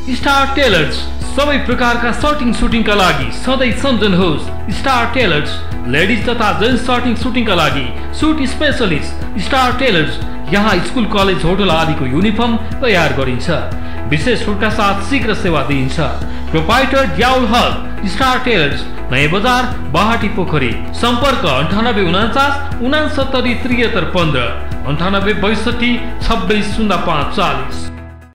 Star tailors सबै प्रकारका shirting सुटिङका लागि सधैँ सम्झनुहोस् स्टार टेलर्स। लेडिज तथा जेन्ट्स सर्टिङ सुटिङका लागि सुट स्पेशलिस्ट स्टार टेलर्स। यहाँ स्कुल कलेज होटल आदिको युनिफर्म तयार गरिन्छ। विशेष छुटका साथ शीघ्र सेवा दिइन्छ। प्रोपाइटर ड्याउल हल स्टार टेलर्स, नयाँ बजार, बाहाटी पोखरी। सम्पर्क 9849 69 73 15 98 62 26 05 40।